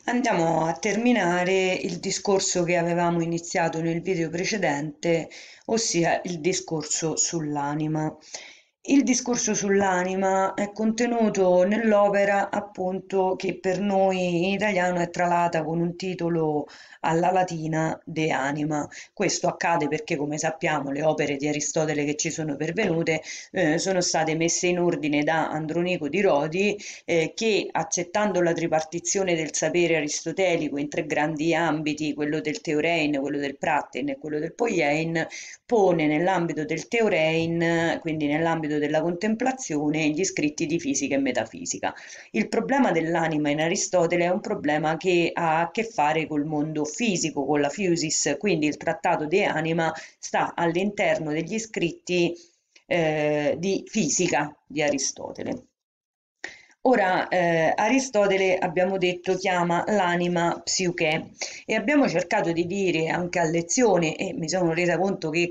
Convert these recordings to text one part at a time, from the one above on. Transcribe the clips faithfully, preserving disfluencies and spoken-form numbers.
Andiamo a terminare il discorso che avevamo iniziato nel video precedente, ossia il discorso sull'anima. Il discorso sull'anima è contenuto nell'opera, appunto, che per noi in italiano è tralata con un titolo alla latina De Anima. Questo accade perché, come sappiamo, le opere di Aristotele che ci sono pervenute eh, sono state messe in ordine da Andronico di Rodi, eh, che, accettando la tripartizione del sapere aristotelico in tre grandi ambiti, quello del Teorein, quello del Pratten e quello del Poiein, pone nell'ambito del Teorein, quindi nell'ambito della contemplazione, gli scritti di fisica e metafisica. Il problema dell'anima in Aristotele è un problema che ha a che fare col mondo fisico, con la physis, quindi il trattato De Anima sta all'interno degli scritti eh, di fisica di Aristotele. Ora, eh, Aristotele, abbiamo detto, chiama l'anima psiche e abbiamo cercato di dire anche a lezione, e mi sono resa conto che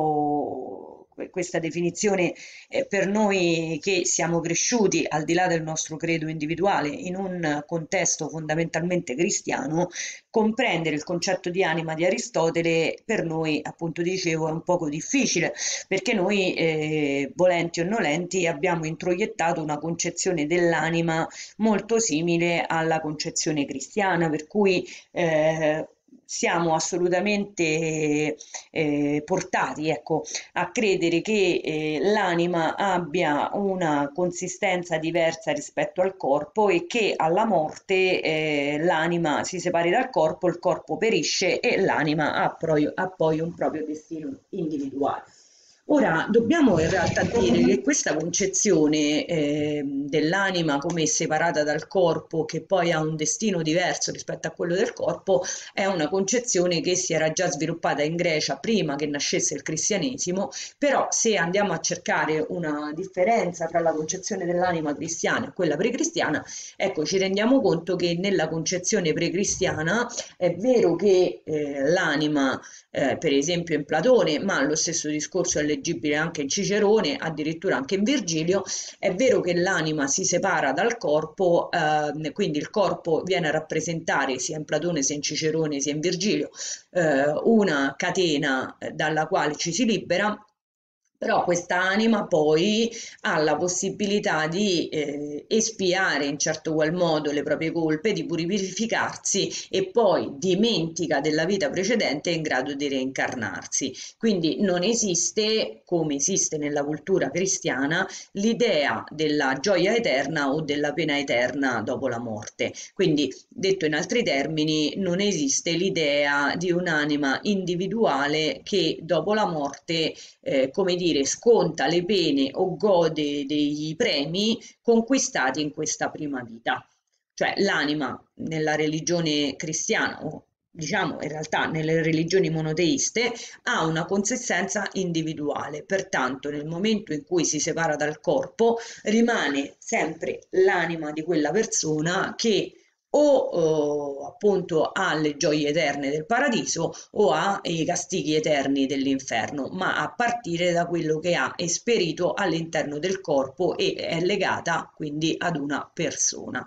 questo, questa definizione eh, per noi che siamo cresciuti al di là del nostro credo individuale in un contesto fondamentalmente cristiano, comprendere il concetto di anima di Aristotele per noi, appunto dicevo, è un poco difficile perché noi, eh, volenti o nolenti, abbiamo introiettato una concezione dell'anima molto simile alla concezione cristiana, per cui eh, siamo assolutamente eh, portati, ecco, a credere che eh, l'anima abbia una consistenza diversa rispetto al corpo e che alla morte eh, l'anima si separi dal corpo, il corpo perisce e l'anima ha, poi- ha poi un proprio destino individuale. Ora, dobbiamo in realtà dire che questa concezione eh, dell'anima come separata dal corpo, che poi ha un destino diverso rispetto a quello del corpo, è una concezione che si era già sviluppata in Grecia prima che nascesse il cristianesimo, però se andiamo a cercare una differenza tra la concezione dell'anima cristiana e quella precristiana, ecco, ci rendiamo conto che nella concezione precristiana è vero che eh, l'anima eh, per esempio in Platone, ma lo stesso discorso è leggibile anche in Cicerone, addirittura anche in Virgilio. È vero che l'anima si separa dal corpo, eh, quindi il corpo viene a rappresentare sia in Platone sia in Cicerone sia in Virgilio eh, una catena eh, dalla quale ci si libera. Però questa anima poi ha la possibilità di eh, espiare in certo qual modo le proprie colpe, di purificarsi e poi dimentica della vita precedente e è in grado di reincarnarsi. Quindi non esiste, come esiste nella cultura cristiana, l'idea della gioia eterna o della pena eterna dopo la morte. Quindi, detto in altri termini, non esiste l'idea di un'anima individuale che dopo la morte eh, come dire, sconta le pene o gode dei premi conquistati in questa prima vita. Cioè l'anima nella religione cristiana o diciamo in realtà nelle religioni monoteiste ha una consistenza individuale, pertanto nel momento in cui si separa dal corpo rimane sempre l'anima di quella persona che o eh, appunto ha le gioie eterne del paradiso o ha i castighi eterni dell'inferno, ma a partire da quello che ha esperito all'interno del corpo e è legata quindi ad una persona.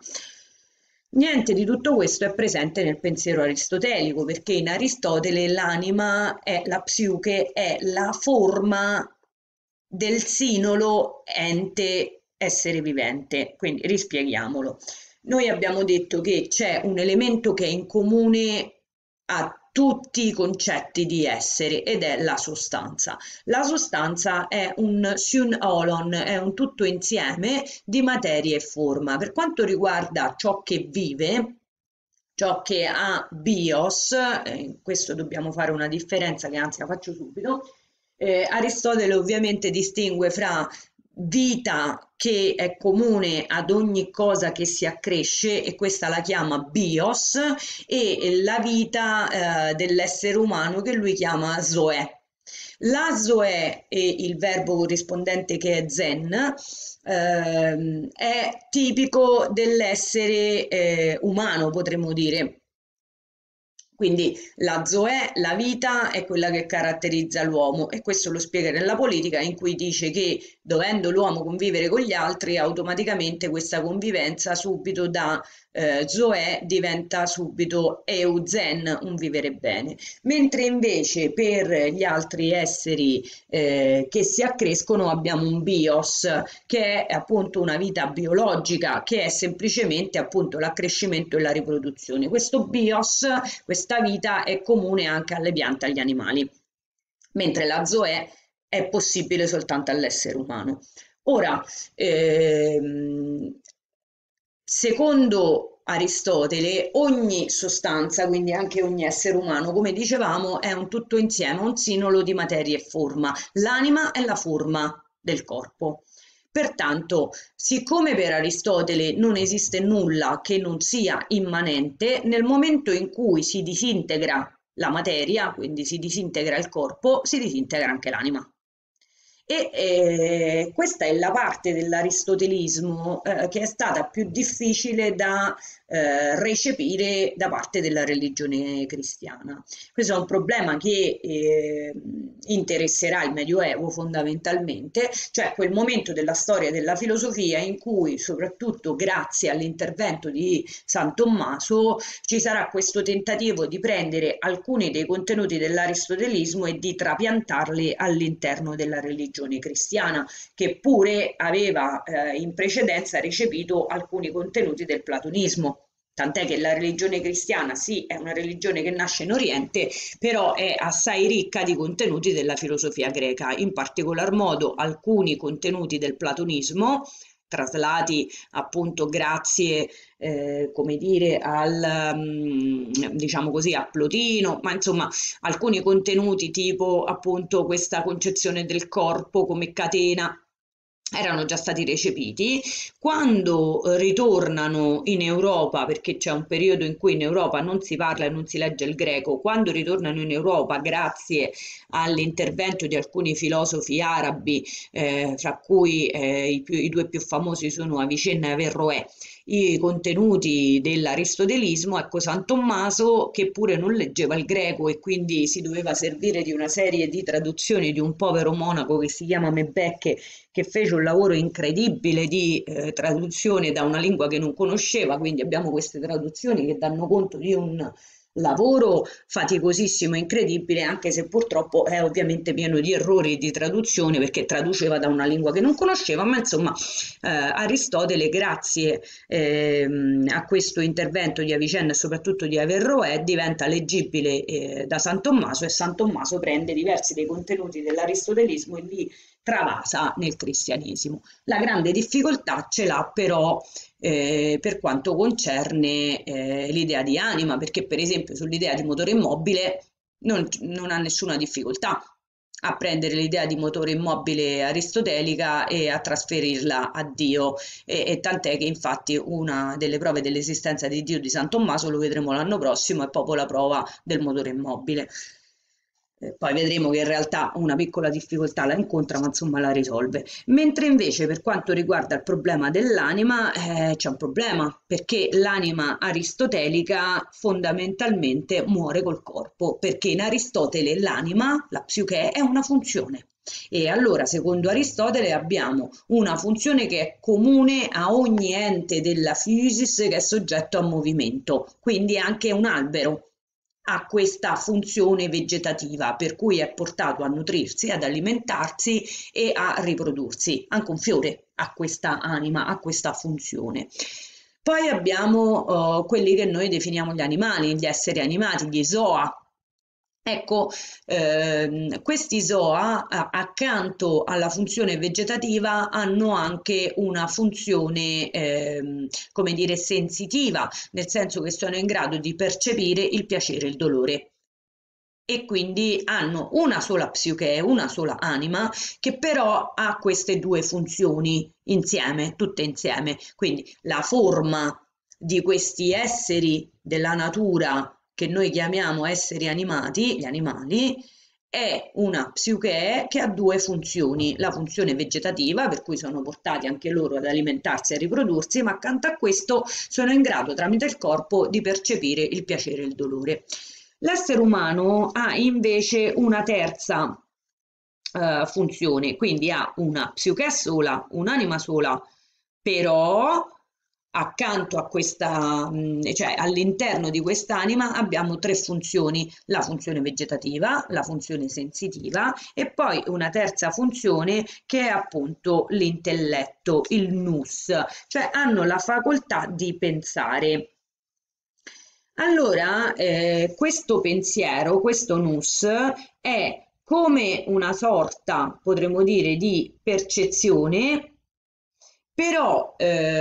Niente di tutto questo è presente nel pensiero aristotelico, perché in Aristotele l'anima è la psiche, è la forma del sinolo ente essere vivente. Quindi rispieghiamolo. Noi abbiamo detto che c'è un elemento che è in comune a tutti i concetti di essere ed è la sostanza. La sostanza è un sun holon, è un tutto insieme di materia e forma. Per quanto riguarda ciò che vive, ciò che ha bios, eh, in questo dobbiamo fare una differenza che anzi la faccio subito. Eh, Aristotele ovviamente distingue fra vita che è comune ad ogni cosa che si accresce e questa la chiama bios e la vita eh, dell'essere umano che lui chiama zoe. La zoe e il verbo corrispondente che è zen ehm, è tipico dell'essere eh, umano, potremmo dire. Quindi la zoè, la vita, è quella che caratterizza l'uomo e questo lo spiega nella politica in cui dice che dovendo l'uomo convivere con gli altri, automaticamente questa convivenza subito dà eh, zoè diventa subito euzen, un vivere bene, mentre invece per gli altri esseri eh, che si accrescono abbiamo un bios, che è appunto una vita biologica, che è semplicemente appunto l'accrescimento e la riproduzione. Questo bios, questa vita è comune anche alle piante e agli animali, mentre la zoè è possibile soltanto all'essere umano. Ora, ehm, secondo Aristotele, ogni sostanza, quindi anche ogni essere umano, come dicevamo, è un tutto insieme, un sinolo di materia e forma. L'anima è la forma del corpo. Pertanto, siccome per Aristotele non esiste nulla che non sia immanente, nel momento in cui si disintegra la materia, quindi si disintegra il corpo, si disintegra anche l'anima. E eh, questa è la parte dell'aristotelismo eh, che è stata più difficile da eh, recepire da parte della religione cristiana. Questo è un problema che eh, interesserà il Medioevo fondamentalmente, cioè quel momento della storia della filosofia in cui, soprattutto grazie all'intervento di San Tommaso, ci sarà questo tentativo di prendere alcuni dei contenuti dell'aristotelismo e di trapiantarli all'interno della religione cristiana, che pure aveva eh, in precedenza recepito alcuni contenuti del platonismo. Tant'è che la religione cristiana sì, è una religione che nasce in Oriente, però è assai ricca di contenuti della filosofia greca, in particolar modo alcuni contenuti del platonismo, traslati appunto grazie eh, come dire al um, diciamo così a Plotino, ma insomma alcuni contenuti tipo appunto questa concezione del corpo come catena erano già stati recepiti. Quando eh, ritornano in Europa, perché c'è un periodo in cui in Europa non si parla e non si legge il greco, quando ritornano in Europa grazie all'intervento di alcuni filosofi arabi, eh, fra cui eh, i, più, i due più famosi sono Avicenna e Averroè, i contenuti dell'aristotelismo, ecco San Tommaso, che pure non leggeva il greco e quindi si doveva servire di una serie di traduzioni di un povero monaco che si chiama Mebecche, che fece un lavoro incredibile di eh, traduzione da una lingua che non conosceva, quindi abbiamo queste traduzioni che danno conto di un lavoro faticosissimo e incredibile, anche se purtroppo è ovviamente pieno di errori di traduzione perché traduceva da una lingua che non conosceva, ma insomma eh, Aristotele, grazie ehm, a questo intervento di Avicenna e soprattutto di Averroè, diventa leggibile eh, da San Tommaso, e San Tommaso prende diversi dei contenuti dell'aristotelismo e li travasa nel cristianesimo. La grande difficoltà ce l'ha però eh, per quanto concerne eh, l'idea di anima, perché per esempio sull'idea di motore immobile non, non ha nessuna difficoltà a prendere l'idea di motore immobile aristotelica e a trasferirla a Dio, e, e tant'è che infatti una delle prove dell'esistenza di Dio di San Tommaso, lo vedremo l'anno prossimo, è proprio la prova del motore immobile. Eh, Poi vedremo che in realtà una piccola difficoltà la incontra, ma insomma la risolve. Mentre invece per quanto riguarda il problema dell'anima, eh, c'è un problema, perché l'anima aristotelica fondamentalmente muore col corpo, perché in Aristotele l'anima, la psiche, è una funzione. E allora, secondo Aristotele, abbiamo una funzione che è comune a ogni ente della physis che è soggetto a movimento, quindi anche un albero ha questa funzione vegetativa, per cui è portato a nutrirsi, ad alimentarsi e a riprodursi. Anche un fiore ha questa anima, ha questa funzione. Poi abbiamo uh, quelli che noi definiamo gli animali, gli esseri animati, gli zoa. Ecco, ehm, questi zoa, a- accanto alla funzione vegetativa, hanno anche una funzione, ehm, come dire, sensitiva, nel senso che sono in grado di percepire il piacere e il dolore. E quindi hanno una sola psiche, una sola anima, che però ha queste due funzioni insieme, tutte insieme. Quindi la forma di questi esseri della natura che noi chiamiamo esseri animati, gli animali, è una psiche che ha due funzioni: la funzione vegetativa, per cui sono portati anche loro ad alimentarsi e a riprodursi, ma accanto a questo sono in grado tramite il corpo di percepire il piacere e il dolore. L'essere umano ha invece una terza eh, funzione, quindi ha una psiche sola, un'anima sola, però accanto a questa, mh, cioè all'interno di quest'anima abbiamo tre funzioni: la funzione vegetativa, la funzione sensitiva e poi una terza funzione che è appunto l'intelletto, il nous, cioè hanno la facoltà di pensare. Allora, eh, questo pensiero, questo nous, è come una sorta, potremmo dire, di percezione, però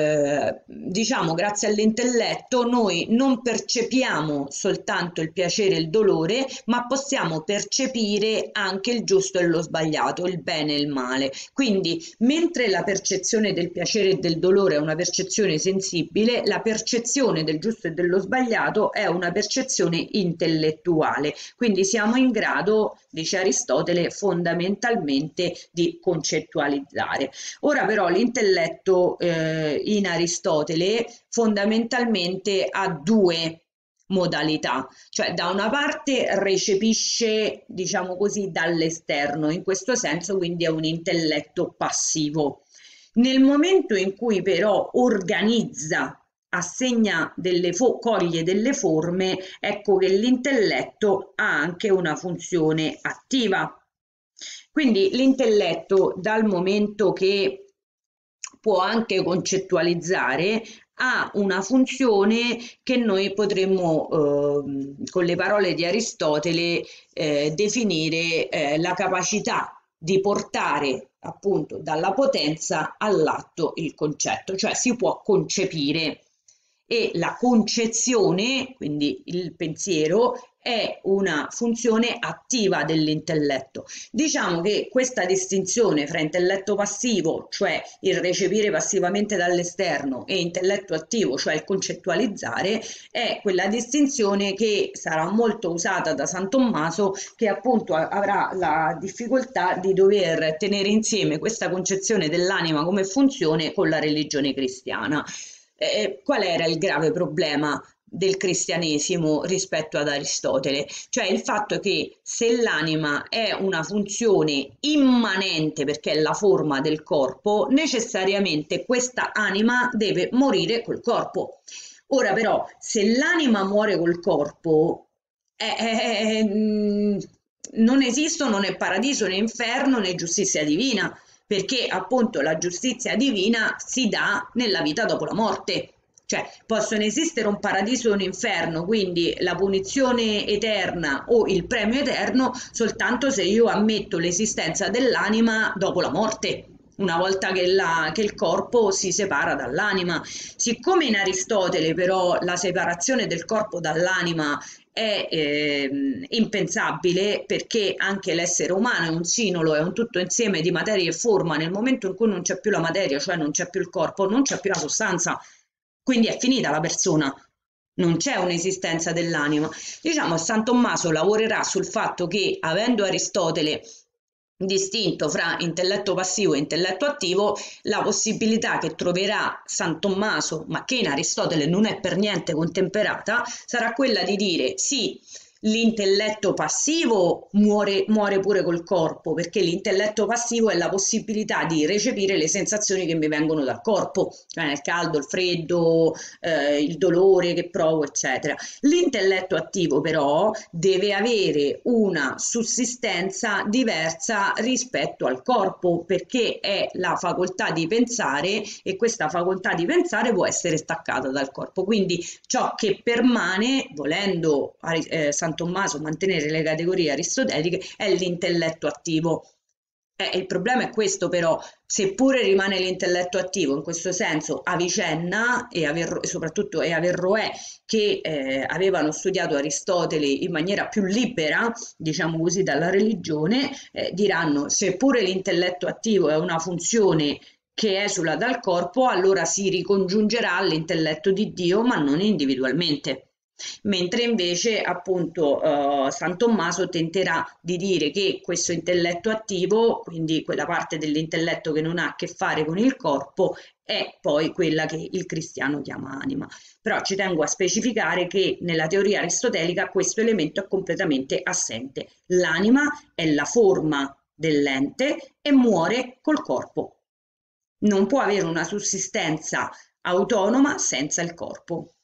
eh, diciamo grazie all'intelletto noi non percepiamo soltanto il piacere e il dolore, ma possiamo percepire anche il giusto e lo sbagliato, il bene e il male. Quindi mentre la percezione del piacere e del dolore è una percezione sensibile, la percezione del giusto e dello sbagliato è una percezione intellettuale. Quindi siamo in grado, dice Aristotele, fondamentalmente di concettualizzare. Ora però l'intelletto eh, in Aristotele fondamentalmente ha due modalità, cioè da una parte recepisce, diciamo così, dall'esterno, in questo senso quindi è un intelletto passivo. Nel momento in cui però organizza, assegna delle fo- coglie delle forme, ecco che l'intelletto ha anche una funzione attiva. Quindi l'intelletto, dal momento che può anche concettualizzare, ha una funzione che noi potremmo, eh, con le parole di Aristotele, eh, definire eh, la capacità di portare appunto dalla potenza all'atto il concetto, cioè si può concepire. E la concezione, quindi il pensiero, è una funzione attiva dell'intelletto. Diciamo che questa distinzione fra intelletto passivo, cioè il recepire passivamente dall'esterno, e intelletto attivo, cioè il concettualizzare, è quella distinzione che sarà molto usata da San Tommaso, che appunto avrà la difficoltà di dover tenere insieme questa concezione dell'anima come funzione con la religione cristiana. Eh, qual era il grave problema del cristianesimo rispetto ad Aristotele? Cioè il fatto che se l'anima è una funzione immanente perché è la forma del corpo, necessariamente questa anima deve morire col corpo. Ora però, se l'anima muore col corpo, eh, eh, eh, mh, non esistono né paradiso né inferno né giustizia divina, perché appunto la giustizia divina si dà nella vita dopo la morte. Cioè possono esistere un paradiso e un inferno, quindi la punizione eterna o il premio eterno, soltanto se io ammetto l'esistenza dell'anima dopo la morte, una volta che, la, che il corpo si separa dall'anima. Siccome in Aristotele però la separazione del corpo dall'anima è eh, impensabile, perché anche l'essere umano è un sinolo, è un tutto insieme di materia e forma. Nel momento in cui non c'è più la materia, cioè non c'è più il corpo, non c'è più la sostanza, quindi è finita la persona, non c'è un'esistenza dell'anima. Diciamo, San Tommaso lavorerà sul fatto che, avendo Aristotele distinto fra intelletto passivo e intelletto attivo, la possibilità che troverà San Tommaso, ma che in Aristotele non è per niente contemperata, sarà quella di dire sì, l'intelletto passivo muore, muore pure col corpo, perché l'intelletto passivo è la possibilità di recepire le sensazioni che mi vengono dal corpo, cioè il caldo, il freddo, eh, il dolore che provo, eccetera. L'intelletto attivo però deve avere una sussistenza diversa rispetto al corpo, perché è la facoltà di pensare, e questa facoltà di pensare può essere staccata dal corpo. Quindi ciò che permane, volendo eh, San Tommaso mantenere le categorie aristoteliche, è l'intelletto attivo. Eh, il problema è questo però, seppure rimane l'intelletto attivo, in questo senso Avicenna e, Aver, e soprattutto e Averroè, che eh, avevano studiato Aristotele in maniera più libera, diciamo così, dalla religione, eh, diranno seppure l'intelletto attivo è una funzione che esula dal corpo, allora si ricongiungerà all'intelletto di Dio, ma non individualmente. Mentre invece appunto eh, San Tommaso tenterà di dire che questo intelletto attivo, quindi quella parte dell'intelletto che non ha a che fare con il corpo, è poi quella che il cristiano chiama anima. Però ci tengo a specificare che nella teoria aristotelica questo elemento è completamente assente. L'anima è la forma dell'ente e muore col corpo. Non può avere una sussistenza autonoma senza il corpo.